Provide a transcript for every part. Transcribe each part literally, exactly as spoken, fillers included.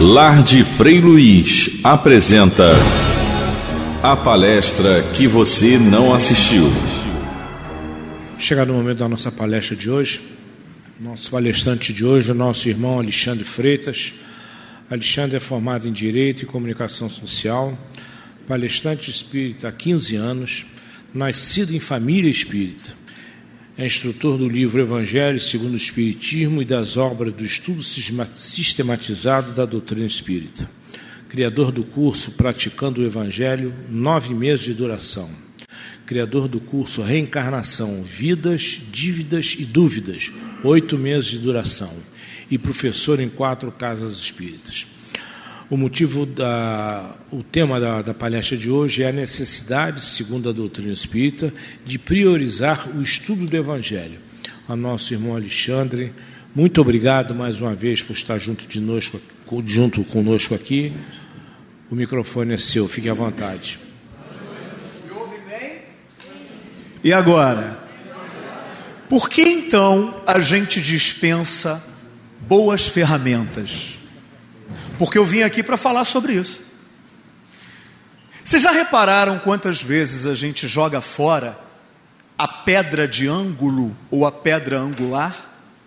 Lar de Frei Luiz apresenta a palestra que você não assistiu. Chegado o momento da nossa palestra de hoje. Nosso palestrante de hoje é o nosso irmão Alexandre Freitas. Alexandre é formado em Direito e Comunicação Social, palestrante espírita há quinze anos, nascido em família espírita. É instrutor do livro Evangelho segundo o Espiritismo e das obras do estudo sistematizado da doutrina espírita. Criador do curso Praticando o Evangelho, nove meses de duração. Criador do curso Reencarnação, Vidas, Dívidas e Dúvidas, oito meses de duração. E professor em quatro casas espíritas. O motivo da, o tema da, da palestra de hoje é a necessidade, segundo a doutrina espírita, de priorizar o estudo do Evangelho. A nosso irmão Alexandre, muito obrigado mais uma vez por estar junto, de nós, junto conosco aqui. O microfone é seu, fique à vontade. Me ouve bem? E agora? Por que então a gente dispensa boas ferramentas? Porque eu vim aqui para falar sobre isso. Vocês já repararam quantas vezes a gente joga fora a pedra de ângulo ou a pedra angular?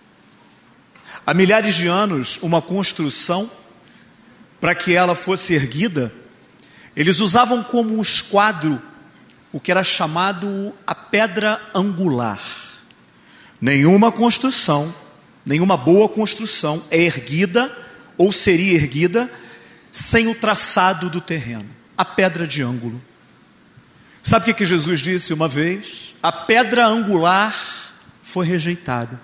Há milhares de anos, uma construção, para que ela fosse erguida, eles usavam como esquadro o que era chamado a pedra angular. Nenhuma construção, nenhuma boa construção é erguida ou seria erguida sem o traçado do terreno, a pedra de ângulo. Sabe o que, que Jesus disse uma vez? A pedra angular foi rejeitada.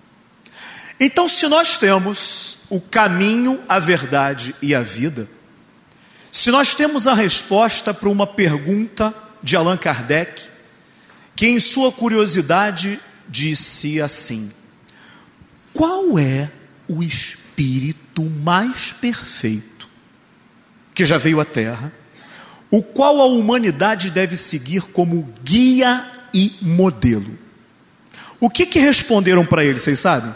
Então, se nós temos o caminho, a verdade e a vida, se nós temos a resposta para uma pergunta de Allan Kardec, que em sua curiosidade disse assim: qual é o espírito Espírito mais perfeito que já veio à Terra, o qual a humanidade deve seguir como guia e modelo? O que que responderam para ele, vocês sabem?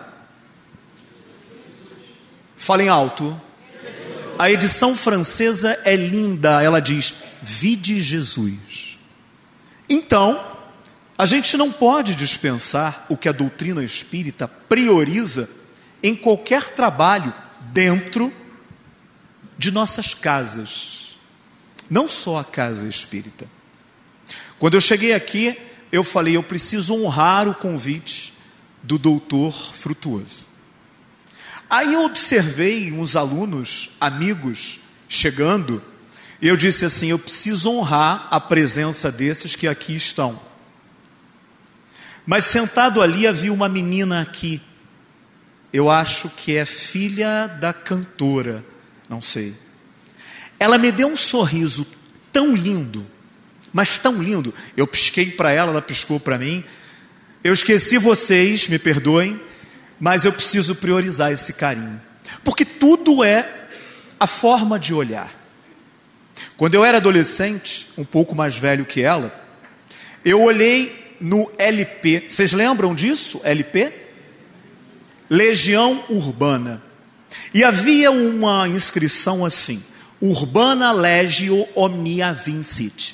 Falem alto. A edição francesa é linda, ela diz: vide Jesus. Então, a gente não pode dispensar o que a doutrina espírita prioriza em qualquer trabalho dentro de nossas casas, não só a casa espírita. Quando eu cheguei aqui, eu falei, eu preciso honrar o convite do doutor Frutuoso. Aí eu observei uns alunos, amigos, chegando, e eu disse assim, eu preciso honrar a presença desses que aqui estão. Mas sentado ali havia uma menina aqui, eu acho que é filha da cantora, não sei. Ela me deu um sorriso tão lindo, mas tão lindo. Eu pisquei para ela, ela piscou para mim. Eu esqueci vocês, me perdoem, mas eu preciso priorizar esse carinho. Porque tudo é a forma de olhar. Quando eu era adolescente, um pouco mais velho que ela, eu olhei no L P. Vocês lembram disso, L P? Legião Urbana, e havia uma inscrição assim: Urbana Legio Omnia Vincit.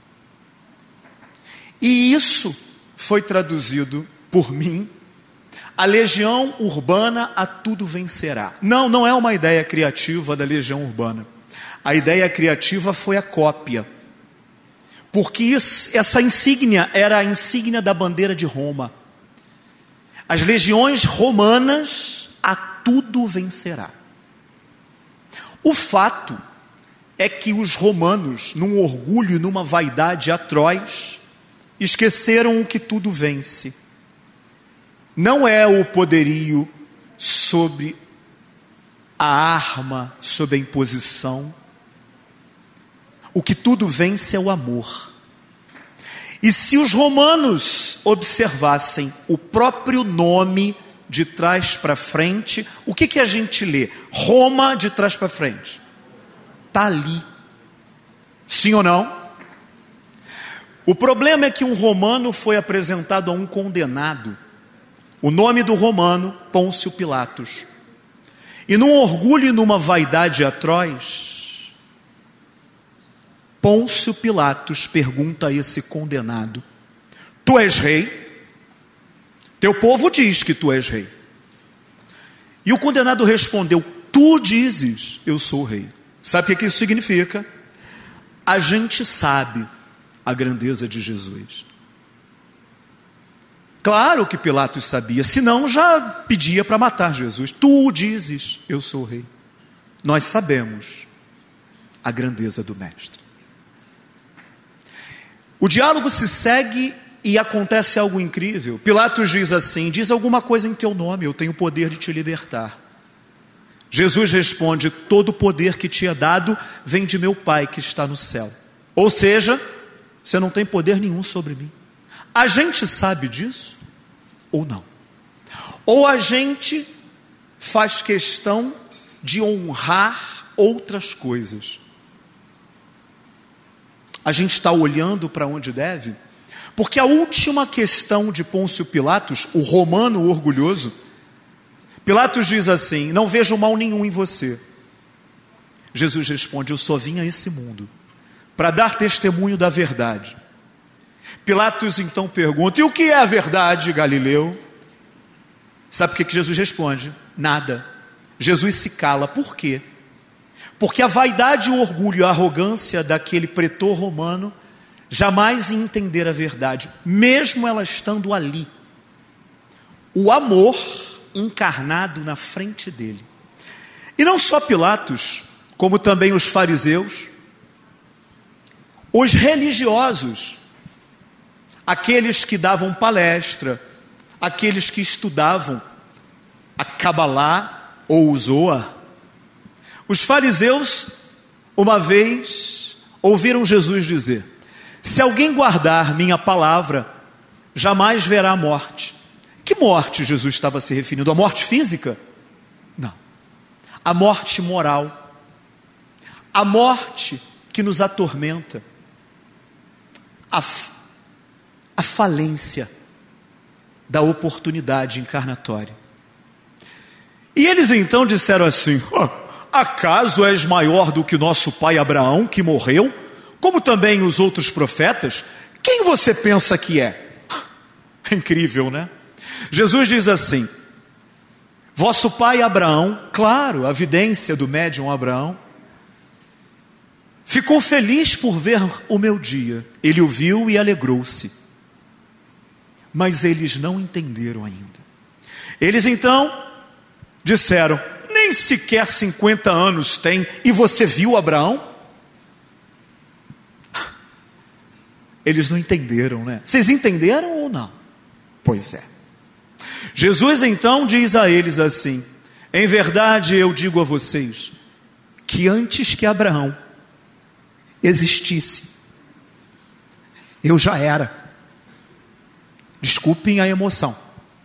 E isso foi traduzido por mim: a Legião Urbana a tudo vencerá. Não, não é uma ideia criativa da Legião Urbana. A ideia criativa foi a cópia, porque isso, essa insígnia era a insígnia da bandeira de Roma. As legiões romanas a tudo vencerá. O fato é que os romanos, num orgulho e numa vaidade atroz, esqueceram o que tudo vence. Não é o poderio sobre a arma, sobre a imposição. O que tudo vence é o amor. E se os romanos observassem o próprio nome de trás para frente, o que que a gente lê? Roma de trás para frente. Está ali. Sim ou não? O problema é que um romano foi apresentado a um condenado. O nome do romano, Pôncio Pilatos. E num orgulho e numa vaidade atroz, Pôncio Pilatos pergunta a esse condenado: tu és rei? Teu povo diz que tu és rei. E o condenado respondeu: tu dizes, eu sou o rei. Sabe o que isso significa? A gente sabe a grandeza de Jesus. Claro que Pilatos sabia, senão já pedia para matar Jesus. Tu dizes, eu sou o rei. Nós sabemos a grandeza do mestre. O diálogo se segue e acontece algo incrível. Pilatos diz assim: diz alguma coisa em teu nome, eu tenho o poder de te libertar. Jesus responde: todo o poder que te é dado vem de meu Pai que está no céu. Ou seja, você não tem poder nenhum sobre mim. A gente sabe disso ou não? Ou a gente faz questão de honrar outras coisas? A gente está olhando para onde deve? Porque a última questão de Pôncio Pilatos, o romano orgulhoso, Pilatos diz assim: não vejo mal nenhum em você. Jesus responde: eu só vim a esse mundo para dar testemunho da verdade. Pilatos então pergunta: e o que é a verdade, Galileu? Sabe o que Jesus responde? Nada. Jesus se cala. Por quê? Porque a vaidade, o orgulho e a arrogância daquele pretor romano jamais ia entender a verdade, mesmo ela estando ali. O amor encarnado na frente dele. E não só Pilatos, como também os fariseus, os religiosos, aqueles que davam palestra, aqueles que estudavam a Cabalá ou o Zohar. Os fariseus, uma vez, ouviram Jesus dizer: se alguém guardar minha palavra, jamais verá a morte. Que morte Jesus estava se referindo? A morte física? Não. A morte moral. A morte que nos atormenta. A, a falência da oportunidade encarnatória. E eles então disseram assim: oh, acaso és maior do que nosso pai Abraão, que morreu, como também os outros profetas? Quem você pensa que é? É incrível, né? Jesus diz assim: vosso pai Abraão, claro, a evidência do médium Abraão, ficou feliz por ver o meu dia. Ele o viu e alegrou-se. Mas eles não entenderam ainda. Eles então disseram: nem sequer cinquenta anos tem e você viu Abraão? Eles não entenderam, né? Vocês entenderam ou não? Pois é. Jesus então diz a eles assim: em verdade eu digo a vocês, que antes que Abraão existisse, eu já era. Desculpem a emoção.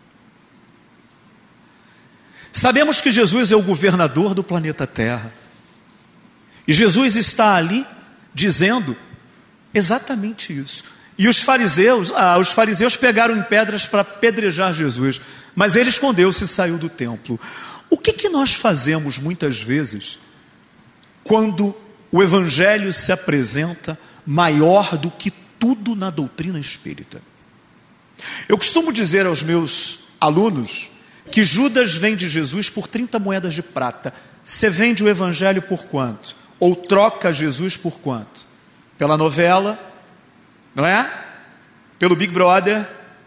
Sabemos que Jesus é o governador do planeta Terra. E Jesus está ali dizendo exatamente isso. E os fariseus, ah, os fariseus pegaram em pedras para apedrejar Jesus, mas ele escondeu-se e saiu do templo. O que que nós fazemos muitas vezes quando o evangelho se apresenta maior do que tudo na doutrina espírita? Eu costumo dizer aos meus alunos que Judas vende Jesus por trinta moedas de prata. Você vende o evangelho por quanto? Ou troca Jesus por quanto? Pela novela, não é? Pelo Big Brother.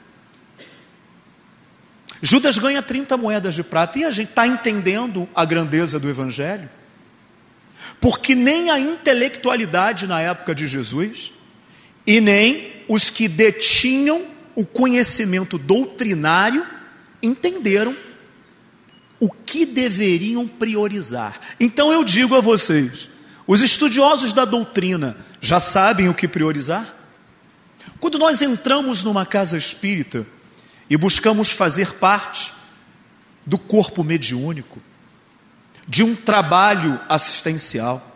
Judas ganha trinta moedas de prata. E a gente está entendendo a grandeza do evangelho? Porque nem a intelectualidade na época de Jesus e nem os que detinham o conhecimento doutrinário entenderam o que deveriam priorizar. Então eu digo a vocês, os estudiosos da doutrina já sabem o que priorizar? Quando nós entramos numa casa espírita e buscamos fazer parte do corpo mediúnico, de um trabalho assistencial,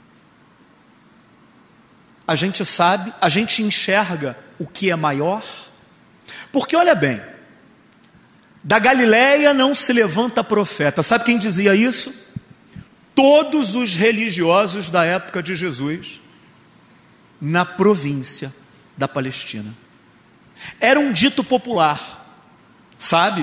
a gente sabe, a gente enxerga o que é maior. Porque olha bem, Da Galileia não se levanta profeta. Sabe quem dizia isso? Todos os religiosos da época de Jesus, na província da Palestina. Era um dito popular, sabe?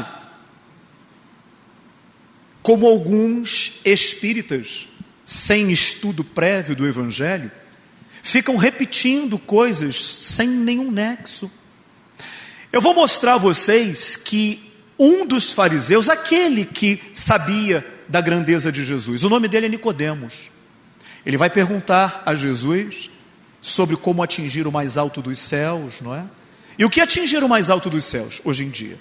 Como alguns espíritas, sem estudo prévio do Evangelho, ficam repetindo coisas sem nenhum nexo. Eu vou mostrar a vocês que um dos fariseus, aquele que sabia da grandeza de Jesus, o nome dele é Nicodemos. Ele vai perguntar a Jesus sobre como atingir o mais alto dos céus, não é? E o que é atingir o mais alto dos céus hoje em dia?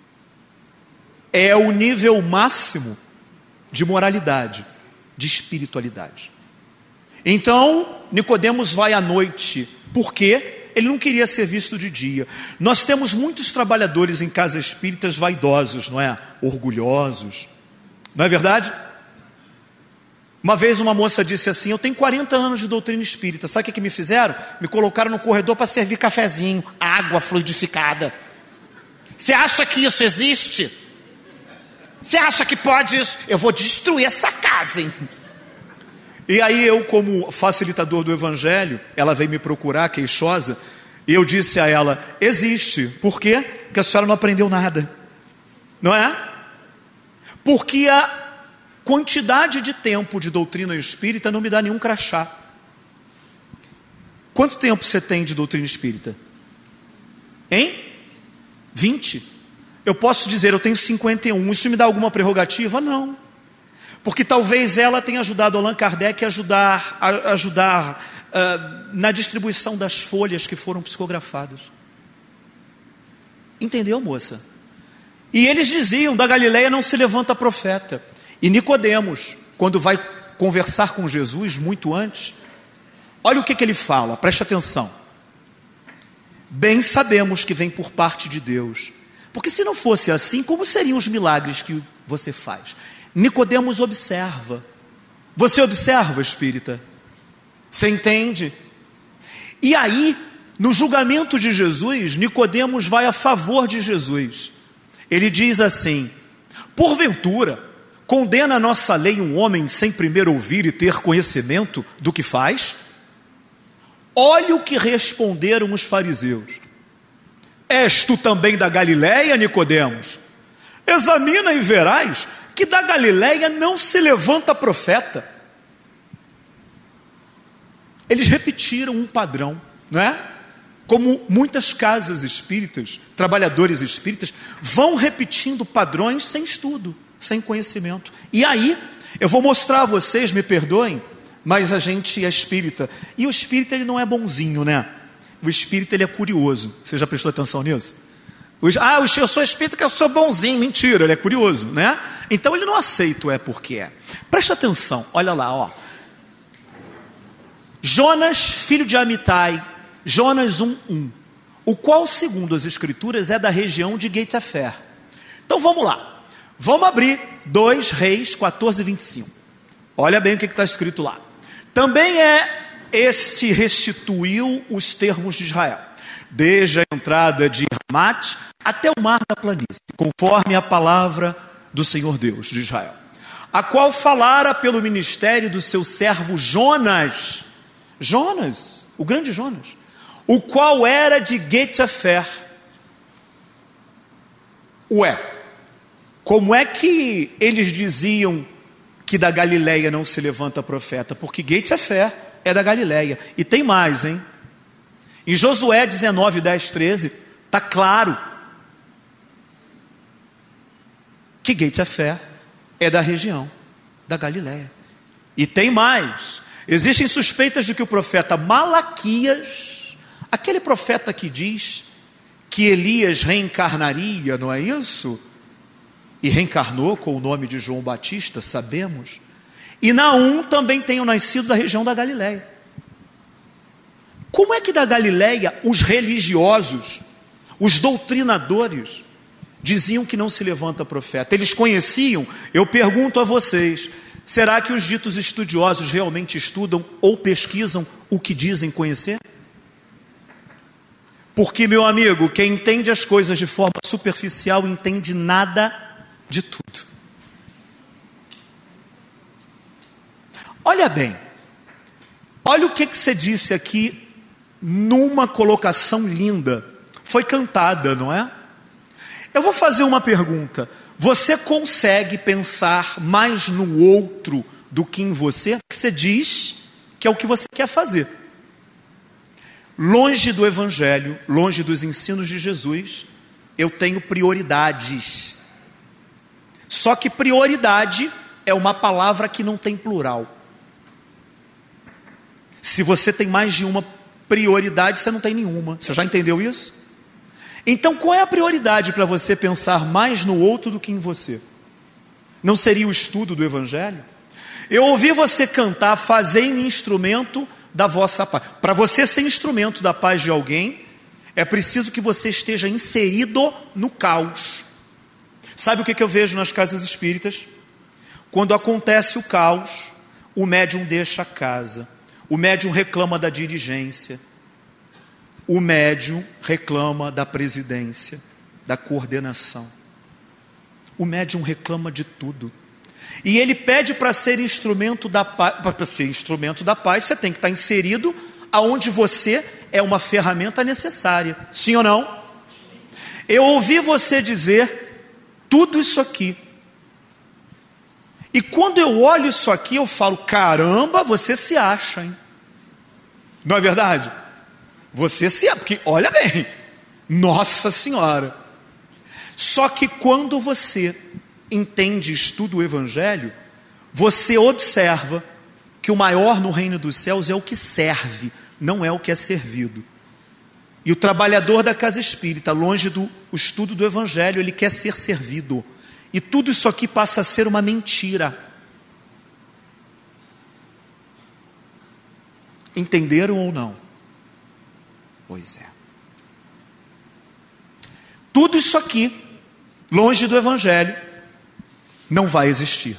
É o nível máximo de moralidade, de espiritualidade. Então, Nicodemos vai à noite, porque ele não queria ser visto de dia. Nós temos muitos trabalhadores em casas espíritas vaidosos, não é? Orgulhosos. Não é verdade? Uma vez uma moça disse assim: eu tenho quarenta anos de doutrina espírita. Sabe o que, que me fizeram? Me colocaram no corredor para servir cafezinho, água fluidificada. Você acha que isso existe? Você acha que pode isso? Eu vou destruir essa casa, hein? E aí eu, como facilitador do Evangelho, ela veio me procurar, queixosa, e eu disse a ela: existe. Por quê? Porque a senhora não aprendeu nada. Não é? Porque a quantidade de tempo de doutrina espírita não me dá nenhum crachá. Quanto tempo você tem de doutrina espírita? Hein? vinte. Eu posso dizer, eu tenho cinquenta e um. Isso me dá alguma prerrogativa? Não. Porque talvez ela tenha ajudado Allan Kardec a ajudar, a ajudar uh, na distribuição das folhas que foram psicografadas. Entendeu, moça? E eles diziam: da Galileia não se levanta profeta. E Nicodemos, quando vai conversar com Jesus, muito antes, olha o que, que ele fala, preste atenção. Bem sabemos que vem por parte de Deus, porque se não fosse assim, como seriam os milagres que você faz? Nicodemos observa. Você observa, espírita? Você entende? E aí, no julgamento de Jesus, Nicodemos vai a favor de Jesus. Ele diz assim: porventura, condena a nossa lei um homem sem primeiro ouvir e ter conhecimento do que faz? Olha o que responderam os fariseus. És tu também da Galileia, Nicodemos? Examina e verás que da Galileia não se levanta profeta. Eles repetiram um padrão, não é? Como muitas casas espíritas, trabalhadores espíritas, vão repetindo padrões sem estudo, sem conhecimento. E aí, eu vou mostrar a vocês, me perdoem, mas a gente é espírita. E o espírita, ele não é bonzinho, né? O espírita, ele é curioso. Você já prestou atenção nisso? Ah, eu sou espírita que eu sou bonzinho. Mentira, ele é curioso, né? Então ele não aceita o é porque é. Presta atenção, olha lá, ó. Jonas, filho de Amitai, Jonas um, um, o qual, segundo as escrituras, é da região de Geit-Hefer. Então vamos lá. Vamos abrir dois Reis quatorze, vinte e cinco. Olha bem o que está escrito lá. Também é este restituiu os termos de Israel, desde a entrada de Ramate até o mar da planície, conforme a palavra do Senhor Deus de Israel, a qual falara pelo ministério do seu servo Jonas, Jonas, o grande Jonas, o qual era de Geit-Hefer. Ué, como é que eles diziam que da Galileia não se levanta profeta? Porque Geit-Hefer é da Galileia. E tem mais, hein? Em Josué dezenove, dez, treze, está claro que Geit-Hefer é da região da Galileia. E tem mais. Existem suspeitas de que o profeta Malaquias, aquele profeta que diz que Elias reencarnaria, não é isso? E reencarnou com o nome de João Batista, sabemos. E Naum também tenham nascido da região da Galileia. Como é que da Galileia os religiosos, os doutrinadores, diziam que não se levanta profeta? Eles conheciam? Eu pergunto a vocês, será que os ditos estudiosos realmente estudam ou pesquisam o que dizem conhecer? Porque, meu amigo, quem entende as coisas de forma superficial entende nada de tudo. Olha bem, olha o que, que você disse aqui numa colocação linda. Foi cantada, não é? Eu vou fazer uma pergunta. Você consegue pensar mais no outro do que em você? Porque você diz que é o que você quer fazer. Longe do Evangelho, longe dos ensinos de Jesus, eu tenho prioridades. Só que prioridade é uma palavra que não tem plural. Se você tem mais de uma prioridade, você não tem nenhuma. Você já entendeu isso? Então, qual é a prioridade para você pensar mais no outro do que em você? Não seria o estudo do Evangelho? Eu ouvi você cantar, fazei-me instrumento da vossa paz. Para você ser instrumento da paz de alguém, é preciso que você esteja inserido no caos. Sabe o que, que eu vejo nas casas espíritas? Quando acontece o caos, o médium deixa a casa. O médium reclama da dirigência. O médium reclama da presidência, da coordenação. O médium reclama de tudo. E ele pede para ser instrumento da paz. Para ser instrumento da paz, você tem que estar inserido aonde você é uma ferramenta necessária. Sim ou não? Eu ouvi você dizer tudo isso aqui. E quando eu olho isso aqui, eu falo, caramba, você se acha, hein? Não é verdade? Você se acha, porque olha bem, Nossa Senhora. Só que quando você entende e estuda o Evangelho, você observa que o maior no reino dos céus é o que serve, não é o que é servido. E o trabalhador da casa espírita, longe do estudo do Evangelho, ele quer ser servido. E tudo isso aqui passa a ser uma mentira. Entenderam ou não? Pois é. Tudo isso aqui, longe do Evangelho, não vai existir.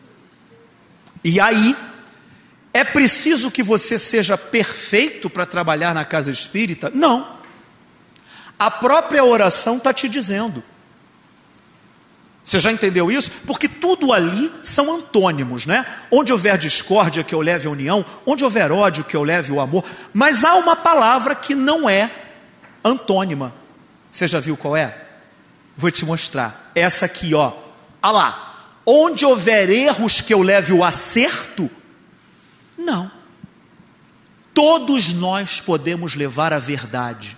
E aí, é preciso que você seja perfeito para trabalhar na casa espírita? Não. A própria oração está te dizendo. Você já entendeu isso? Porque tudo ali são antônimos, né? Onde houver discórdia, que eu leve a união. Onde houver ódio, que eu leve o amor. Mas há uma palavra que não é antônima. Você já viu qual é? Vou te mostrar. Essa aqui, ó. Olha lá. Onde houver erros, que eu leve o acerto. Não. Todos nós podemos levar a verdade.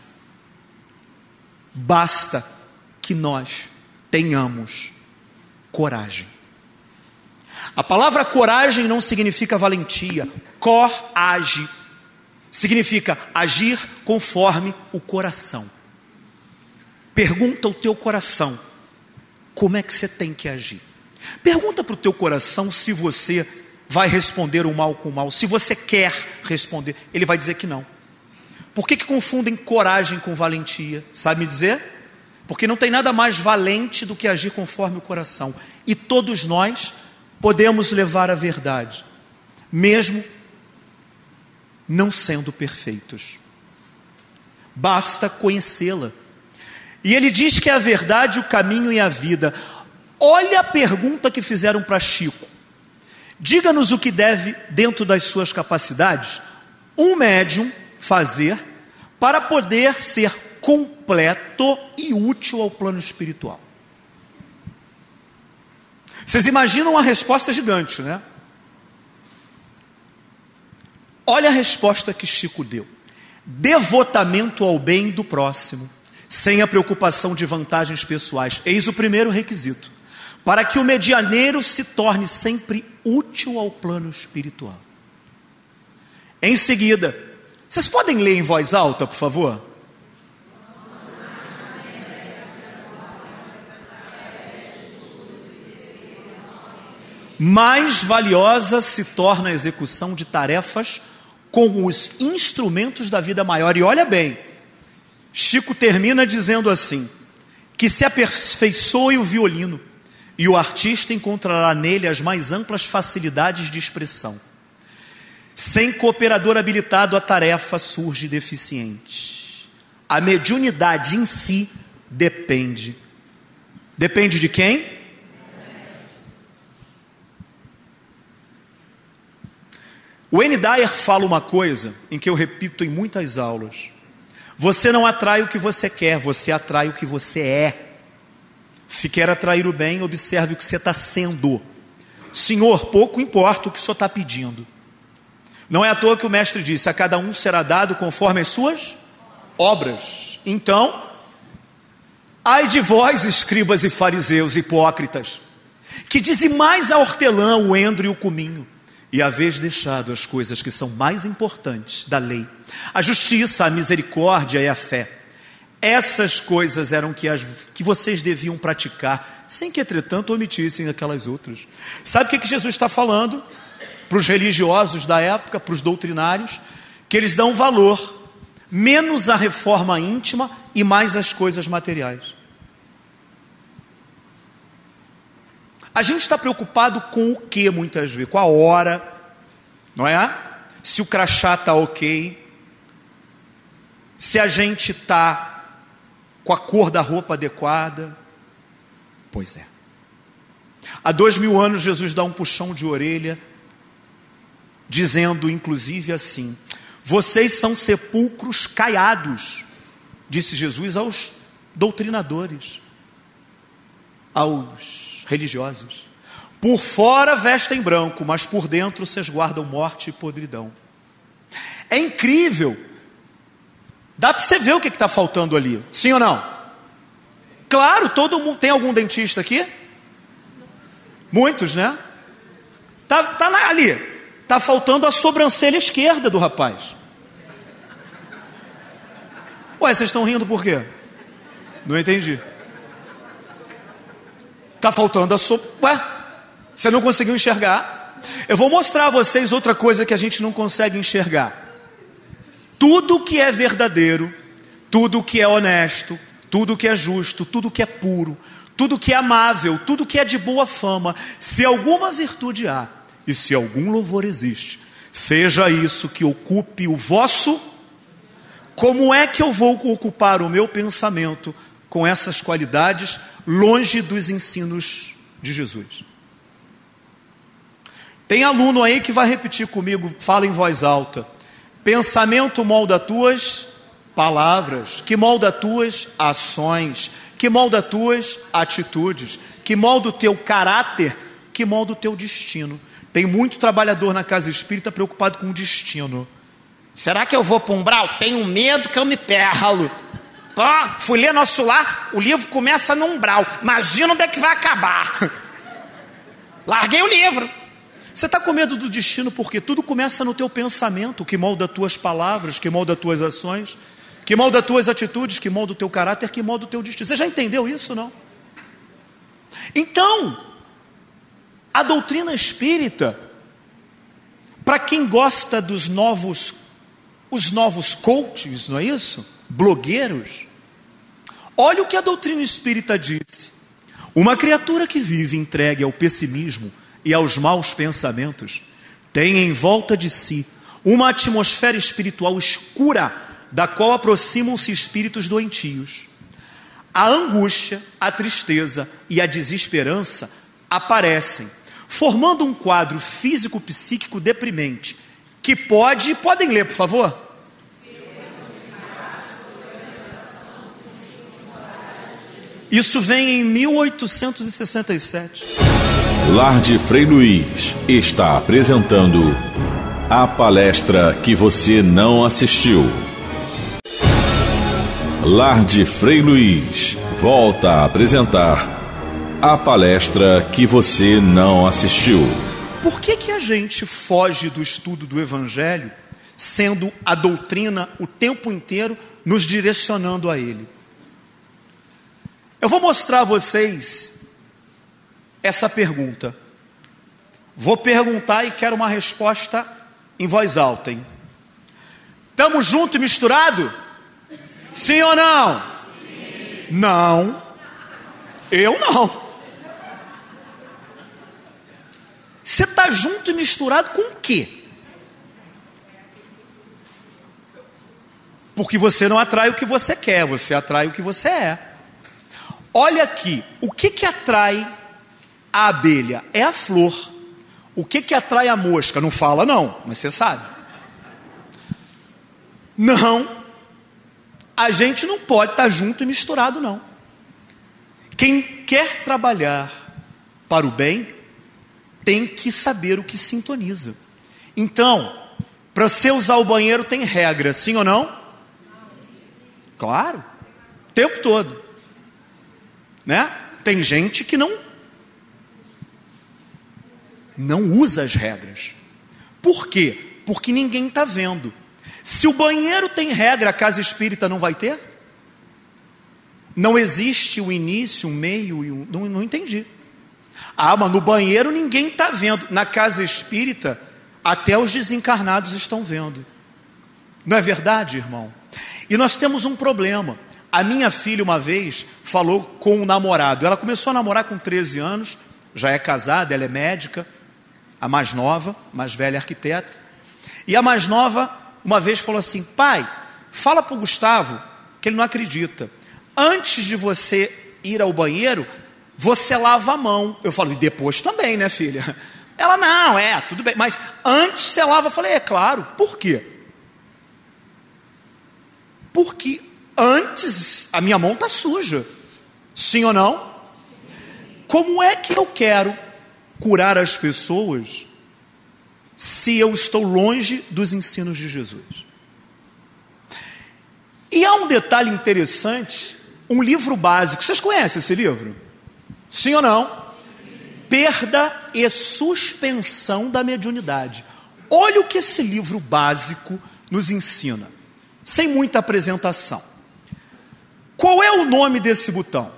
Basta que nós tenhamos coragem. A palavra coragem não significa valentia. Corage significa agir conforme o coração. Pergunta ao teu coração, como é que você tem que agir? Pergunta para o teu coração se você vai responder o mal com o mal. Se você quer responder, ele vai dizer que não. Por que que confundem coragem com valentia? Sabe me dizer? Porque não tem nada mais valente do que agir conforme o coração. E todos nós podemos levar a verdade, mesmo não sendo perfeitos. Basta conhecê-la. E ele diz que é a verdade, o caminho e a vida. Olha a pergunta que fizeram para Chico. Diga-nos o que deve, dentro das suas capacidades, um médium fazer para poder ser completo e útil ao plano espiritual. Vocês imaginam uma resposta gigante, né? Olha a resposta que Chico deu. Devotamento ao bem do próximo, sem a preocupação de vantagens pessoais. Eis o primeiro requisito, para que o medianeiro se torne sempre útil ao plano espiritual. Em seguida, vocês podem ler em voz alta, por favor? Mais valiosa se torna a execução de tarefas com os instrumentos da vida maior. E olha bem, Chico termina dizendo assim, que se aperfeiçoe o violino, e o artista encontrará nele as mais amplas facilidades de expressão. Sem cooperador habilitado, a tarefa surge deficiente. A mediunidade em si depende. Depende de quem? O N. Dyer fala uma coisa em que eu repito em muitas aulas. Você não atrai o que você quer, você atrai o que você é. Se quer atrair o bem, observe o que você está sendo. Senhor, pouco importa o que o Senhor está pedindo. Não é à toa que o mestre disse, a cada um será dado conforme as suas obras. Então, ai de vós, escribas e fariseus hipócritas, que dizimais a hortelã, o endro e o cominho, e haveis deixado as coisas que são mais importantes da lei, a justiça, a misericórdia e a fé. Essas coisas eram que, as, que vocês deviam praticar, sem que, entretanto, omitissem aquelas outras. Sabe o que, que Jesus está falando para os religiosos da época, para os doutrinários? Que eles dão valor menos à reforma íntima e mais às coisas materiais. A gente está preocupado com o que muitas vezes? Com a hora, não é? Se o crachá está ok, se a gente está com a cor da roupa adequada. Pois é. Há dois mil anos Jesus dá um puxão de orelha, dizendo inclusive assim, vocês são sepulcros caiados, disse Jesus aos doutrinadores, aos religiosos. Por fora vestem branco, mas por dentro vocês guardam morte e podridão. É incrível. Dá para você ver o que está faltando ali, sim ou não? Claro, todo mundo. Tem algum dentista aqui? Muitos, né? Tá, tá ali. Está faltando a sobrancelha esquerda do rapaz. Ué, vocês estão rindo por quê? Não entendi. Está faltando a so... Ué, você não conseguiu enxergar? Eu vou mostrar a vocês outra coisa que a gente não consegue enxergar. Tudo que é verdadeiro, tudo que é honesto, tudo que é justo, tudo que é puro, tudo que é amável, tudo que é de boa fama, se alguma virtude há e se algum louvor existe, seja isso que ocupe o vosso. Como é que eu vou ocupar o meu pensamento com essas qualidades longe dos ensinos de Jesus? Tem aluno aí que vai repetir comigo, fala em voz alta. Pensamento molda tuas palavras, que molda tuas ações, que molda tuas atitudes, que molda o teu caráter, que molda o teu destino. Tem muito trabalhador na casa espírita preocupado com o destino. Será que eu vou para um umbral? Tenho medo que eu me perlo. Pô, fui ler Nosso Lar, o livro começa no umbral. Imagina onde é que vai acabar. Larguei o livro. Você está com medo do destino porque tudo começa no teu pensamento, que molda as tuas palavras, que molda as tuas ações, que molda as tuas atitudes, que molda o teu caráter, que molda o teu destino. Você já entendeu isso, não? Então, a doutrina espírita, para quem gosta dos novos, os novos coaches, não é isso? Blogueiros. Olha o que a doutrina espírita disse. Uma criatura que vive entregue ao pessimismo e aos maus pensamentos, tem em volta de si uma atmosfera espiritual escura, da qual aproximam-se espíritos doentios. A angústia, a tristeza e a desesperança aparecem, formando um quadro físico-psíquico deprimente, que pode... Podem ler, por favor? Isso vem em mil oitocentos e sessenta e sete. Lar de Frei Luiz está apresentando a palestra que você não assistiu. Lar de Frei Luiz volta a apresentar a palestra que você não assistiu. Por que que a gente foge do estudo do Evangelho, sendo a doutrina o tempo inteiro nos direcionando a ele? Eu vou mostrar a vocês essa pergunta. Vou perguntar e quero uma resposta em voz alta, hein? Estamos junto e misturado? Sim ou não? Sim. Não. Eu não. Você está junto e misturado com o quê? Porque você não atrai o que você quer, você atrai o que você é. Olha aqui, o que que atrai a abelha? É a flor. O que que atrai a mosca? Não fala não, mas você sabe. Não, a gente não pode estar junto e misturado não. Quem quer trabalhar para o bem, tem que saber o que sintoniza. Então, para você usar o banheiro tem regra, sim ou não? Claro, o tempo todo, né? Tem gente que não não usa as regras. Por quê? Porque ninguém está vendo. Se o banheiro tem regra, a casa espírita não vai ter? Não existe o início, o meio e o... Não, não entendi. Ah, mas no banheiro ninguém está vendo. Na casa espírita, até os desencarnados estão vendo. Não é verdade, irmão? E nós temos um problema. A minha filha uma vez falou com um namorado. Ela começou a namorar com treze anos, já é casada, ela é médica. A mais nova, mais velha arquiteta. E a mais nova, uma vez falou assim: pai, fala para o Gustavo que ele não acredita. Antes de você ir ao banheiro, você lava a mão. Eu falo, e depois também, né, filha? Ela, não, é, tudo bem. Mas antes você lava. Eu falei, é claro. Por quê? Porque antes a minha mão está suja. Sim ou não? Como é que eu quero curar as pessoas se eu estou longe dos ensinos de Jesus? E há um detalhe interessante, um livro básico. Vocês conhecem esse livro? Sim ou não? Perda e suspensão da mediunidade. Olha o que esse livro básico nos ensina, sem muita apresentação. Qual é o nome desse botão?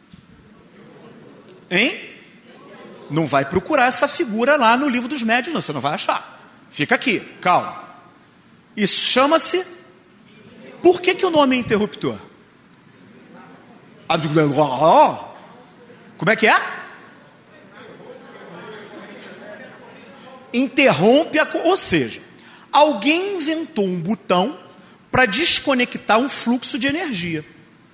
Hein? Não vai procurar essa figura lá no livro dos médiuns, não, você não vai achar. Fica aqui, calma. Isso chama-se... Por que que o nome é interruptor? Como é que é? Interrompe a... Ou seja, alguém inventou um botão para desconectar um fluxo de energia.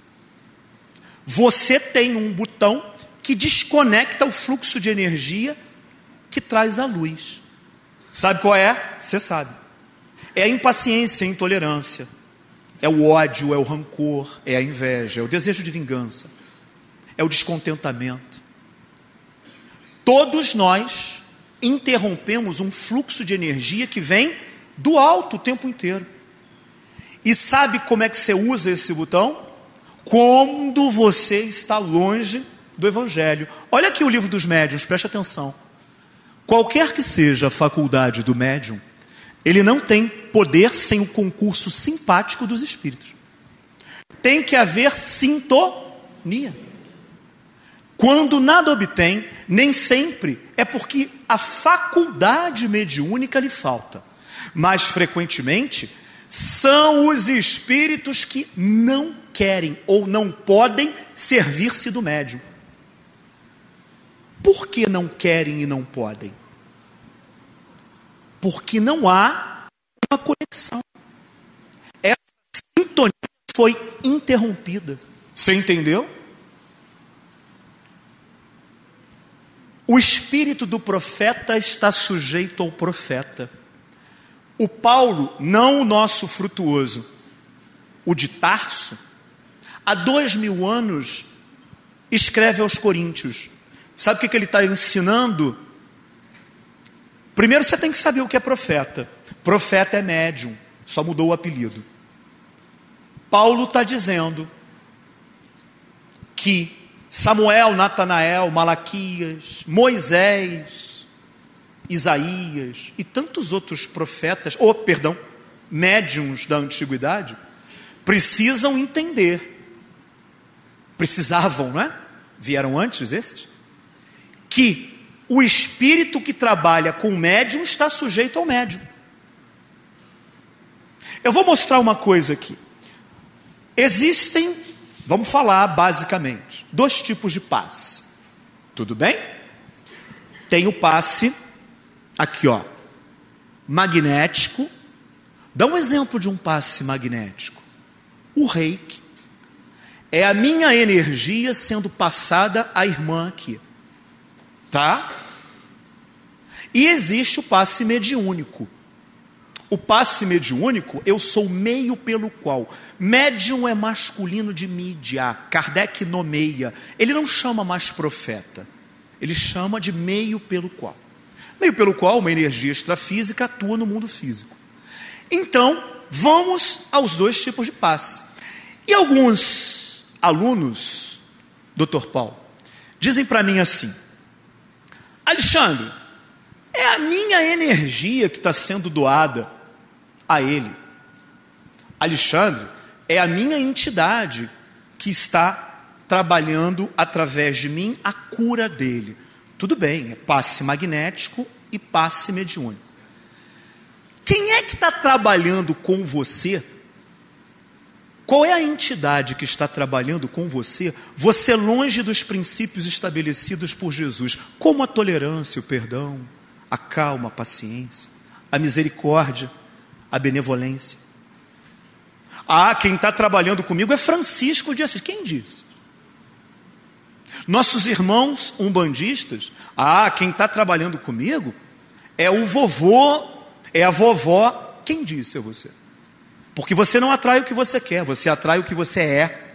Você tem um botão que desconecta o fluxo de energia que traz a luz. Sabe qual é? Você sabe. É a impaciência, a intolerância. É o ódio, é o rancor, é a inveja, é o desejo de vingança. É o descontentamento. Todos nós interrompemos um fluxo de energia que vem do alto o tempo inteiro. E sabe como é que você usa esse botão? Quando você está longe do Evangelho. Olha aqui o livro dos médiuns, preste atenção. Qualquer que seja a faculdade do médium, ele não tem poder sem o concurso simpático dos espíritos. Tem que haver sintonia. Quando nada obtém, nem sempre é porque a faculdade mediúnica lhe falta. Mais frequentemente, são os espíritos que não querem ou não podem servir-se do médium. Por que não querem e não podem? Porque não há uma conexão. Essa sintonia foi interrompida. Você entendeu? O espírito do profeta está sujeito ao profeta. O Paulo, não o nosso frutuoso, o de Tarso, há dois mil anos, escreve aos Coríntios. Sabe o que, que ele está ensinando? Primeiro você tem que saber o que é profeta. Profeta é médium, só mudou o apelido. Paulo está dizendo que Samuel, Natanael, Malaquias, Moisés, Isaías e tantos outros profetas, ou perdão, médiuns da antiguidade, precisam entender. Precisavam, não é? Vieram antes esses? Que o espírito que trabalha com o médium está sujeito ao médium. Eu vou mostrar uma coisa aqui. Existem, vamos falar basicamente, dois tipos de passe. Tudo bem? Tem o passe, aqui ó, magnético. Dá um exemplo de um passe magnético. O reiki é a minha energia sendo passada à irmã aqui. Tá? E existe o passe mediúnico. O passe mediúnico, eu sou o meio pelo qual. Médium é masculino de mídia. Kardec nomeia. Ele não chama mais profeta. Ele chama de meio pelo qual. Meio pelo qual uma energia extrafísica atua no mundo físico. Então, vamos aos dois tipos de passe. E alguns alunos, doutor Paulo, dizem para mim assim: Alexandre, é a minha energia que está sendo doada a ele. Alexandre, é a minha entidade que está trabalhando através de mim a cura dele. Tudo bem, é passe magnético e passe mediúnico. Quem é que está trabalhando com você? Qual é a entidade que está trabalhando com você? Você longe dos princípios estabelecidos por Jesus, como a tolerância, o perdão, a calma, a paciência, a misericórdia, a benevolência. Ah, quem está trabalhando comigo é Francisco de Assis. Quem disse? Nossos irmãos umbandistas. Ah, quem está trabalhando comigo é o vovô, é a vovó. Quem disse é você? Porque você não atrai o que você quer, você atrai o que você é.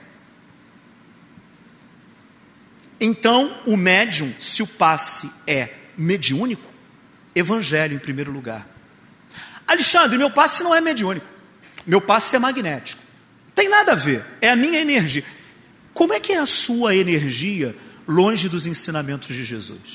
Então, o médium, se o passe é mediúnico, evangelho em primeiro lugar. Alexandre, meu passe não é mediúnico, meu passe é magnético. Tem nada a ver, é a minha energia. Como é que é a sua energia longe dos ensinamentos de Jesus?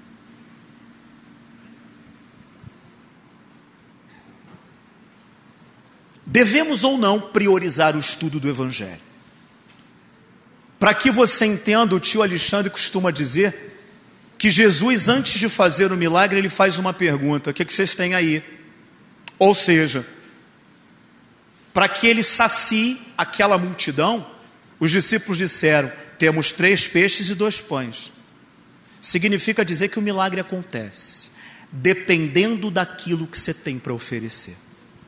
Devemos ou não priorizar o estudo do Evangelho? Para que você entenda, o tio Alexandre costuma dizer que Jesus, antes de fazer o milagre, ele faz uma pergunta: o que, que vocês têm aí? Ou seja, para que ele sacie aquela multidão, os discípulos disseram: temos três peixes e dois pães. Significa dizer que o milagre acontece dependendo daquilo que você tem para oferecer.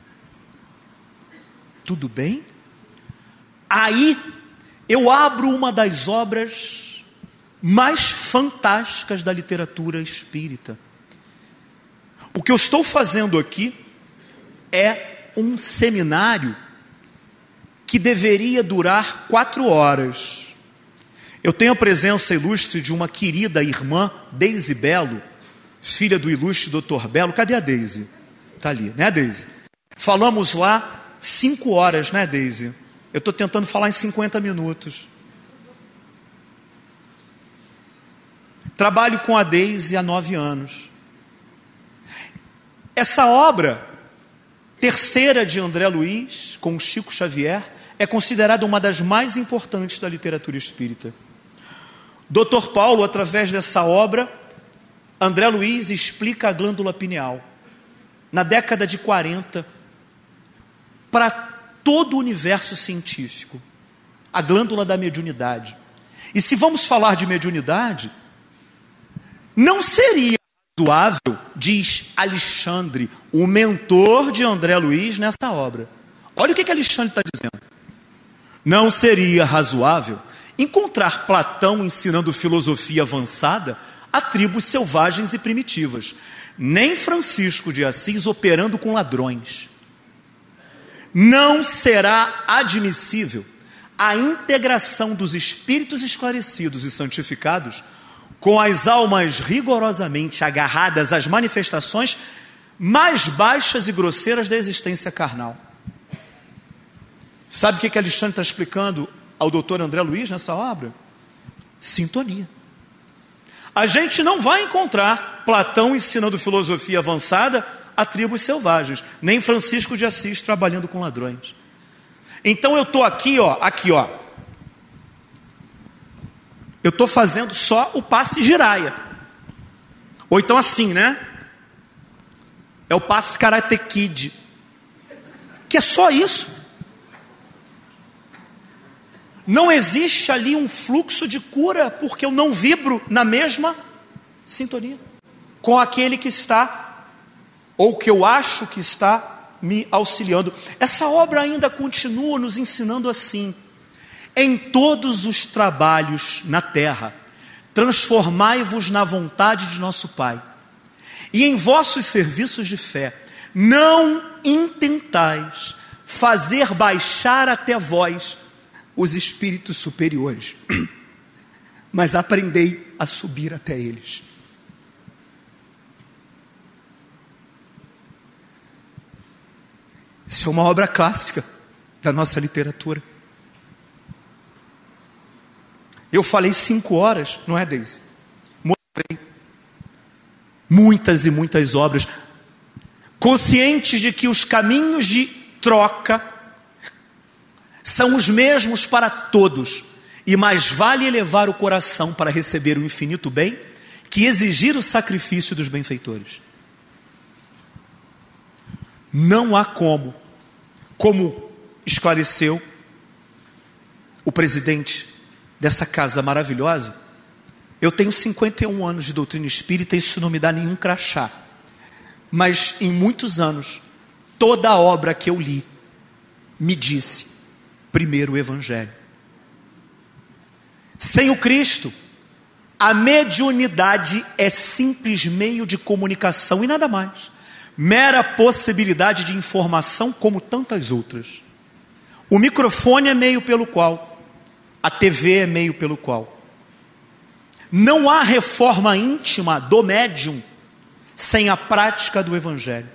Tudo bem? Aí eu abro uma das obras mais fantásticas da literatura espírita. O que eu estou fazendo aqui é um seminário que deveria durar quatro horas. Eu tenho a presença ilustre de uma querida irmã, Deise Belo, filha do ilustre doutor Belo. Cadê a Deise? Está ali, né, Deise? Falamos lá cinco horas, né, Deise? Eu estou tentando falar em cinquenta minutos. Trabalho com a Deise há nove anos. Essa obra, terceira de André Luiz, com Chico Xavier, é considerada uma das mais importantes da literatura espírita. doutor Paulo, através dessa obra, André Luiz explica a glândula pineal. Na década de quarenta, para todo o universo científico, a glândula da mediunidade. E se vamos falar de mediunidade, não seria razoável, diz Alexandre, o mentor de André Luiz nessa obra. Olha o que, que Alexandre está dizendo. Não seria razoável encontrar Platão ensinando filosofia avançada a tribos selvagens e primitivas, nem Francisco de Assis operando com ladrões. Não será admissível a integração dos espíritos esclarecidos e santificados com as almas rigorosamente agarradas às manifestações mais baixas e grosseiras da existência carnal. Sabe o que, que Alexandre está explicando ao doutor André Luiz nessa obra? Sintonia. A gente não vai encontrar Platão ensinando filosofia avançada a tribos selvagens, nem Francisco de Assis trabalhando com ladrões. Então eu estou aqui, ó, aqui, ó. Eu estou fazendo só o passe giraia. Ou então assim, né? É o passe Karate Kid. Que é só isso. Não existe ali um fluxo de cura, porque eu não vibro na mesma sintonia com aquele que está, ou que eu acho que está, me auxiliando. Essa obra ainda continua nos ensinando assim: em todos os trabalhos na terra, transformai-vos na vontade de nosso Pai, e em vossos serviços de fé, não intentais fazer baixar até vós os espíritos superiores, mas aprendei a subir até eles. Isso é uma obra clássica da nossa literatura. Eu falei cinco horas, não é, Deise? Mostrei muitas e muitas obras, conscientes de que os caminhos de troca são os mesmos para todos, e mais vale elevar o coração para receber o infinito bem que exigir o sacrifício dos benfeitores. Não há como, como esclareceu o presidente dessa casa maravilhosa. Eu tenho cinquenta e um anos de doutrina espírita, isso não me dá nenhum crachá, mas em muitos anos, toda a obra que eu li me disse, primeiro o Evangelho. Sem o Cristo, a mediunidade é simples meio de comunicação e nada mais, mera possibilidade de informação como tantas outras. O microfone é meio pelo qual, a T V é meio pelo qual. Não há reforma íntima do médium sem a prática do Evangelho.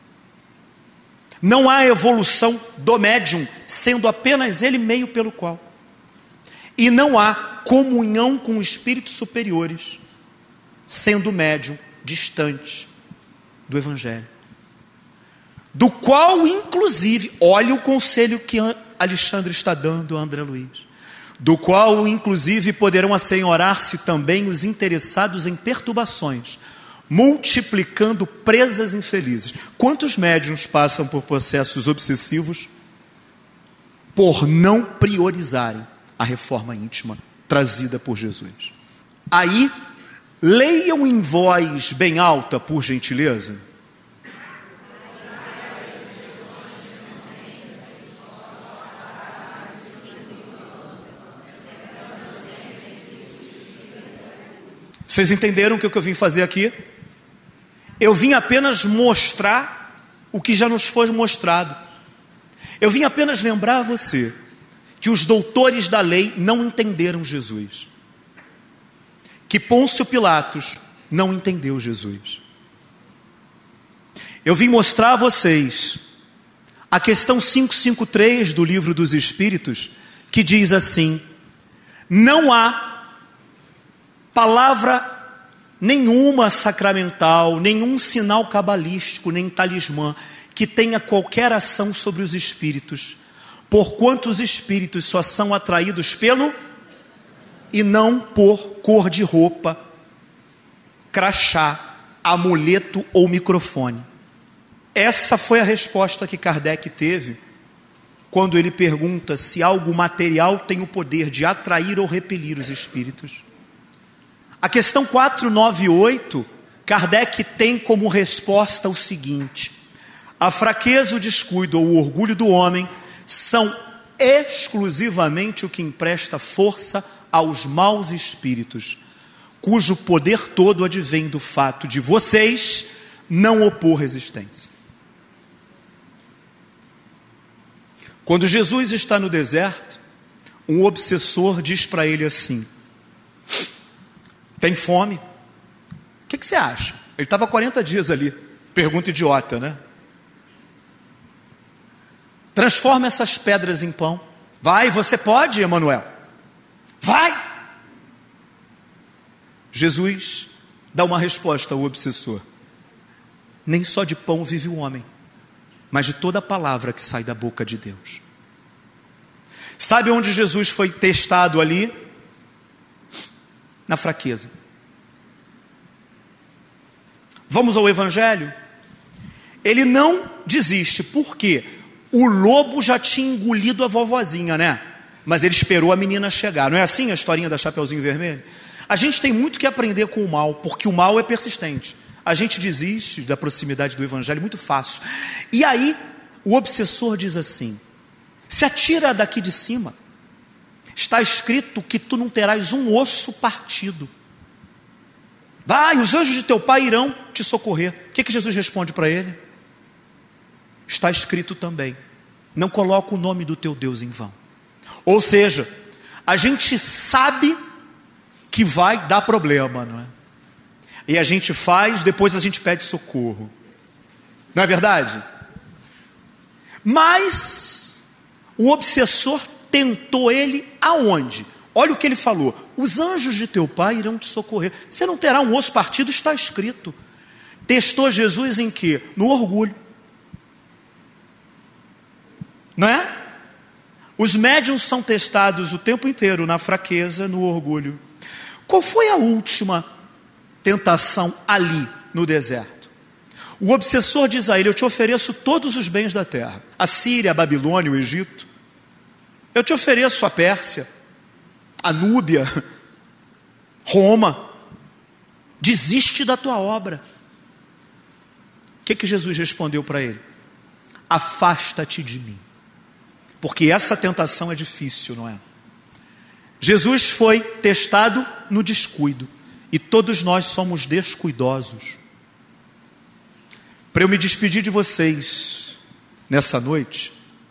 Não há evolução do médium sendo apenas ele meio pelo qual. E não há comunhão com espíritos superiores sendo o médium distante do Evangelho. Do qual, inclusive, olha o conselho que Alexandre está dando a André Luiz, do qual, inclusive, poderão assenhorar-se também os interessados em perturbações, multiplicando presas infelizes. Quantos médiuns passam por processos obsessivos por não priorizarem a reforma íntima trazida por Jesus? Aí, leiam em voz bem alta, por gentileza. Vocês entenderam o que eu vim fazer aqui? Eu vim apenas mostrar o que já nos foi mostrado. Eu vim apenas lembrar a você que os doutores da lei não entenderam Jesus, que Pôncio Pilatos não entendeu Jesus. Eu vim mostrar a vocês a questão quinhentos e cinquenta e três do Livro dos Espíritos, que diz assim: não há palavra nenhuma sacramental, nenhum sinal cabalístico, nem talismã que tenha qualquer ação sobre os espíritos, porquanto os espíritos só são atraídos pelo e não por cor de roupa, crachá, amuleto ou microfone. Essa foi a resposta que Kardec teve quando ele pergunta se algo material tem o poder de atrair ou repelir os espíritos. A questão quatrocentos e noventa e oito, Kardec tem como resposta o seguinte: a fraqueza, o descuido ou o orgulho do homem são exclusivamente o que empresta força aos maus espíritos, cujo poder todo advém do fato de vocês não opor resistência. Quando Jesus está no deserto, um obsessor diz para ele assim: tem fome? O que, que você acha? Ele estava quarenta dias ali. Pergunta idiota, né? Transforma essas pedras em pão. Vai, você pode, Emanuel. Vai! Jesus dá uma resposta ao obsessor: nem só de pão vive o homem, mas de toda a palavra que sai da boca de Deus. Sabe onde Jesus foi testado ali? Na fraqueza. Vamos ao Evangelho? Ele não desiste, por quê? O lobo já tinha engolido a vovozinha, né? Mas ele esperou a menina chegar. Não é assim a historinha da Chapeuzinho Vermelho? A gente tem muito que aprender com o mal, porque o mal é persistente. A gente desiste da proximidade do Evangelho muito fácil. E aí, o obsessor diz assim: se atira daqui de cima, está escrito que tu não terás um osso partido. Vai, os anjos de teu pai irão te socorrer. O que, que Jesus responde para ele? Está escrito também: não coloca o nome do teu Deus em vão. Ou seja, a gente sabe que vai dar problema, não é? E a gente faz, depois a gente pede socorro. Não é verdade? Mas o obsessor tentou ele aonde? Olha o que ele falou: os anjos de teu pai irão te socorrer. Você não terá um osso partido, está escrito. Testou Jesus em quê? No orgulho. Não é? Os médiuns são testados o tempo inteiro na fraqueza, no orgulho. Qual foi a última tentação ali no deserto? O obsessor diz a ele: eu te ofereço todos os bens da terra, a Síria, a Babilônia, o Egito. Eu te ofereço a Pérsia, a Núbia, Roma. Desiste da tua obra. O que, que Jesus respondeu para ele? Afasta-te de mim. Porque essa tentação é difícil, não é? Jesus foi testado no descuido. E todos nós somos descuidosos. Para eu me despedir de vocês nessa noite,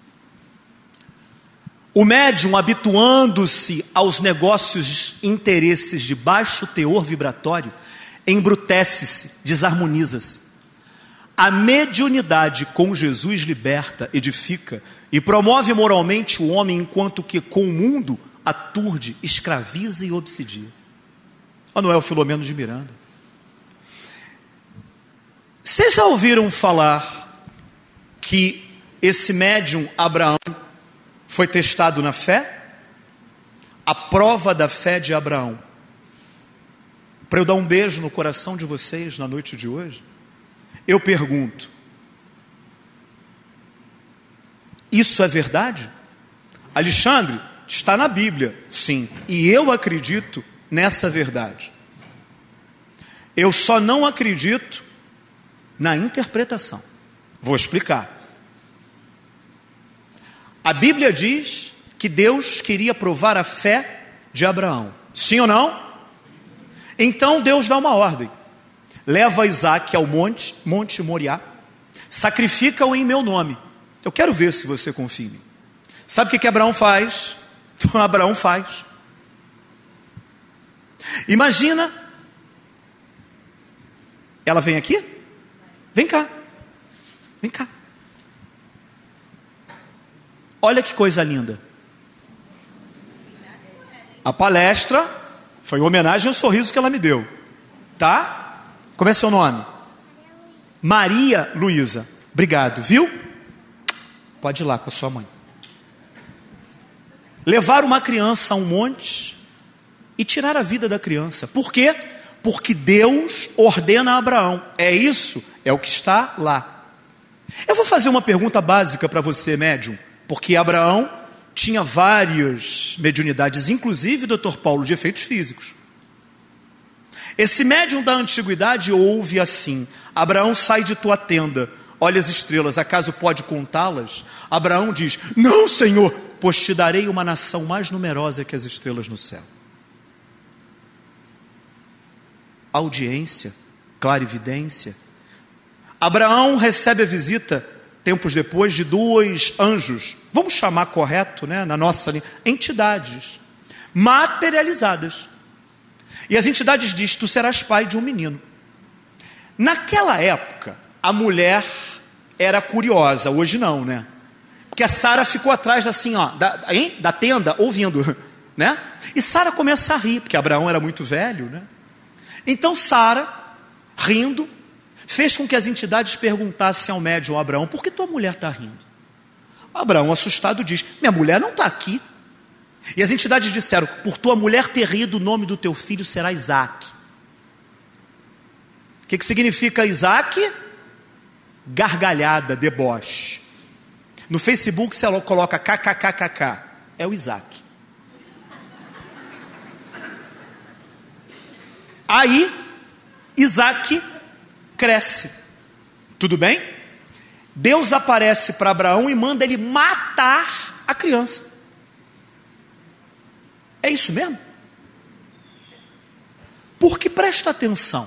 o médium, habituando-se aos negócios e interesses de baixo teor vibratório, embrutece-se, desarmoniza-se. A mediunidade com Jesus liberta, edifica e promove moralmente o homem, enquanto que com o mundo aturde, escraviza e obsidia. Manuel Filomeno de Miranda. Vocês já ouviram falar que esse médium Abraão foi testado na fé? A prova da fé de Abraão. Para eu dar um beijo no coração de vocês na noite de hoje, eu pergunto: isso é verdade? Alexandre, está na Bíblia, sim, e eu acredito nessa verdade. Eu só não acredito na interpretação. Vou explicar. A Bíblia diz que Deus queria provar a fé de Abraão. Sim ou não? Então Deus dá uma ordem: leva Isaac ao monte, Monte Moriá, sacrifica-o em meu nome. Eu quero ver se você confia em mim. Sabe o que, que Abraão faz? Abraão faz. Imagina, ela vem aqui? Vem cá. Vem cá. Olha que coisa linda. A palestra foi em homenagem ao sorriso que ela me deu. Tá? Como é seu nome? Maria Luísa. Obrigado, viu? Pode ir lá com a sua mãe. Levar uma criança a um monte e tirar a vida da criança. Por quê? Porque Deus ordena a Abraão. É isso? É o que está lá. Eu vou fazer uma pergunta básica para você, médium, porque Abraão tinha várias mediunidades, inclusive, doutor Paulo, de efeitos físicos. Esse médium da antiguidade ouve assim: Abraão, sai de tua tenda, olha as estrelas, acaso pode contá-las? Abraão diz: não, Senhor, pois te darei uma nação mais numerosa que as estrelas no céu. Audiência, clarividência. Abraão recebe a visita, tempos depois, de dois anjos, vamos chamar correto, né, na nossa linha, entidades materializadas. E as entidades dizem: tu serás pai de um menino. Naquela época, a mulher era curiosa, hoje não, né? Porque a Sara ficou atrás assim, ó, da, hein? da tenda, ouvindo, né? E Sara começa a rir, porque Abraão era muito velho, né? Então Sara, rindo, fez com que as entidades perguntassem ao médium Abraão: por que tua mulher está rindo? Abraão, assustado, diz: minha mulher não está aqui. E as entidades disseram: por tua mulher ter rido, o nome do teu filho será Isaac. O que, que significa Isaac? Gargalhada, deboche. No Facebook você coloca kkkk, é o Isaac. Aí Isaac cresce. Tudo bem? Deus aparece para Abraão e manda ele matar a criança. É isso mesmo? Porque presta atenção.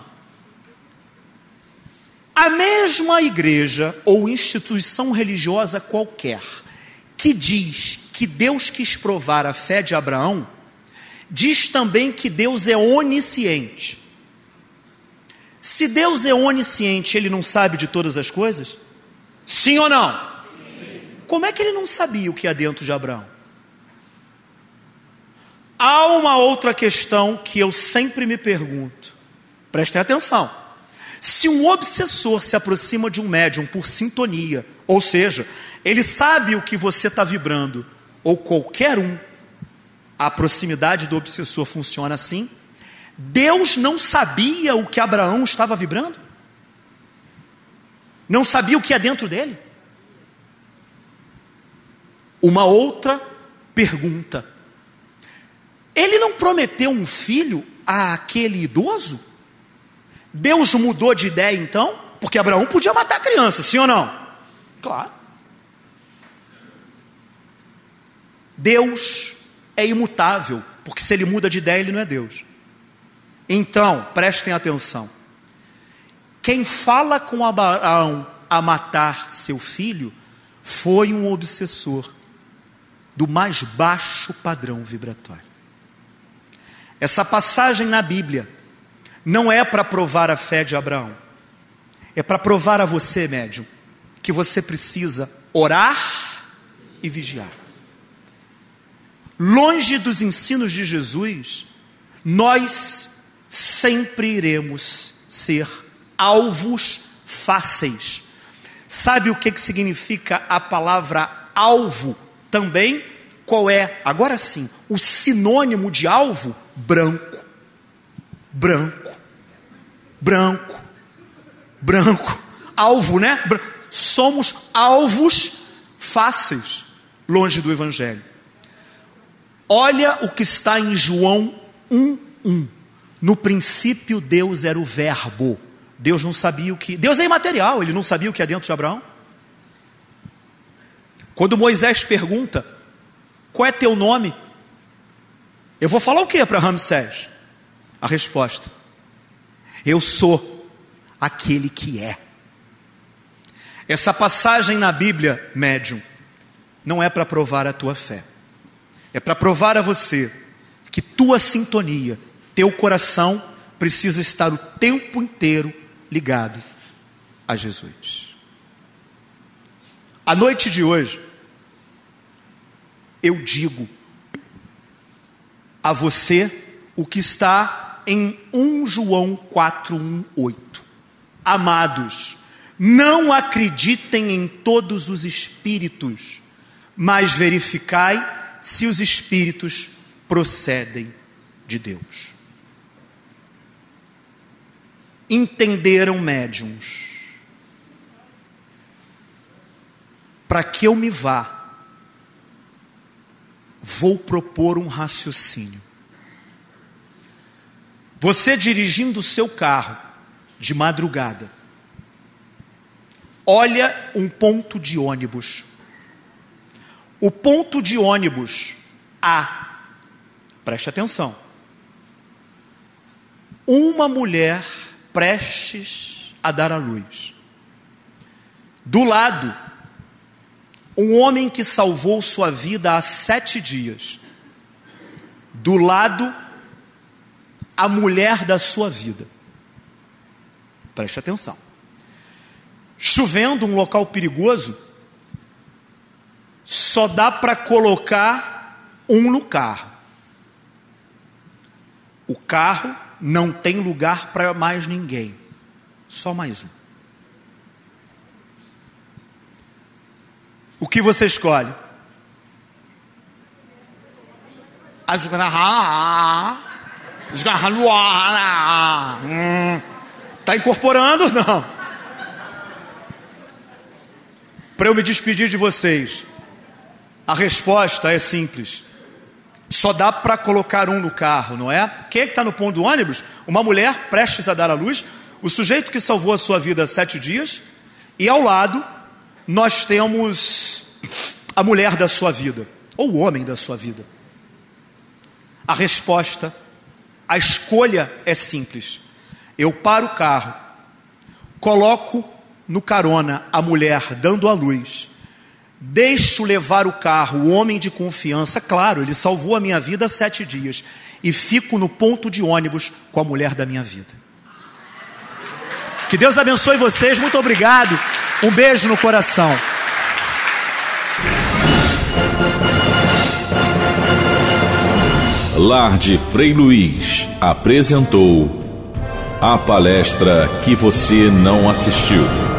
A mesma igreja ou instituição religiosa qualquer que diz que Deus quis provar a fé de Abraão, diz também que Deus é onisciente. Se Deus é onisciente, ele não sabe de todas as coisas? Sim ou não? Sim. Como é que ele não sabia o que há dentro de Abraão? Há uma outra questão que eu sempre me pergunto. Prestem atenção. Se um obsessor se aproxima de um médium por sintonia, ou seja, ele sabe o que você está vibrando, ou qualquer um, a proximidade do obsessor funciona assim, Deus não sabia o que Abraão estava vibrando? Não sabia o que é dentro dele? Uma outra pergunta. Ele não prometeu um filho àquele idoso? Deus mudou de ideia então? Porque Abraão podia matar a criança, sim ou não? Claro. Deus é imutável, porque se ele muda de ideia, ele não é Deus. Então, prestem atenção. Quem fala com Abraão a matar seu filho foi um obsessor do mais baixo padrão vibratório. Essa passagem na Bíblia não é para provar a fé de Abraão. É para provar a você, médium, que você precisa orar e vigiar. Longe dos ensinos de Jesus, nós sempre iremos ser alvos fáceis. Sabe o que, que significa a palavra alvo também? Qual é, agora sim, o sinônimo de alvo? Branco, branco, branco, branco, alvo, né? Somos alvos fáceis, longe do Evangelho. Olha o que está em João um, um. No princípio Deus era o verbo. Deus não sabia o que... Deus é imaterial, ele não sabia o que é dentro de Abraão. Quando Moisés pergunta, qual é teu nome? Eu vou falar o que para Ramsés? A resposta: eu sou aquele que é. Essa passagem na Bíblia, médium, não é para provar a tua fé. É para provar a você que tua sintonia, teu coração precisa estar o tempo inteiro ligado a Jesus. A noite de hoje, eu digo a você o que está em Primeiro João quatro, um, oito. Amados, não acreditem em todos os espíritos, mas verificai se os espíritos procedem de Deus. Entenderam, médiuns? Para que eu me vá, vou propor um raciocínio. Você dirigindo o seu carro de madrugada, olha um ponto de ônibus. O ponto de ônibus A, preste atenção, uma mulher prestes a dar à luz. Do lado, um homem que salvou sua vida há sete dias. Do lado, a mulher da sua vida. Preste atenção. Chovendo, um local perigoso, só dá para colocar um no carro. O carro não tem lugar para mais ninguém. Só mais um. O que você escolhe? Está incorporando? Não. Para eu me despedir de vocês, a resposta é simples. Só dá para colocar um no carro, não é? Quem é que está no ponto do ônibus? Uma mulher prestes a dar à luz, o sujeito que salvou a sua vida há sete dias, e ao lado, nós temos a mulher da sua vida, ou o homem da sua vida. A resposta, a escolha é simples. Eu paro o carro, coloco no carona a mulher dando à luz, deixo levar o carro, o homem de confiança, claro, ele salvou a minha vida há sete dias, e fico no ponto de ônibus com a mulher da minha vida. Que Deus abençoe vocês, muito obrigado, um beijo no coração. Lar de Frei Luiz apresentou a palestra que você não assistiu.